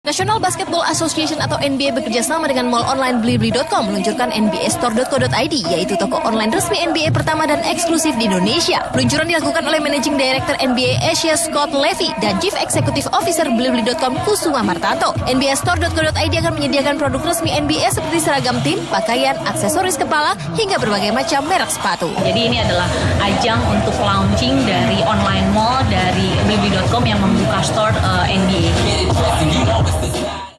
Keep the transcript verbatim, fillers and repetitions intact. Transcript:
National Basketball Association atau N B A bekerja sama dengan mall online Blibli dot com meluncurkan N B A Store dot co dot I D, yaitu toko online resmi N B A pertama dan eksklusif di Indonesia. Peluncuran dilakukan oleh Managing Director N B A Asia Scott Levy dan Chief Executive Officer Blibli dot com Kusuma Martanto. N B A Store dot co dot I D akan menyediakan produk resmi N B A seperti seragam tim, pakaian, aksesoris kepala, hingga berbagai macam merek sepatu. Jadi ini adalah ajang untuk launching dari online mall dari Blibli dot com yang membuka store uh, N B A.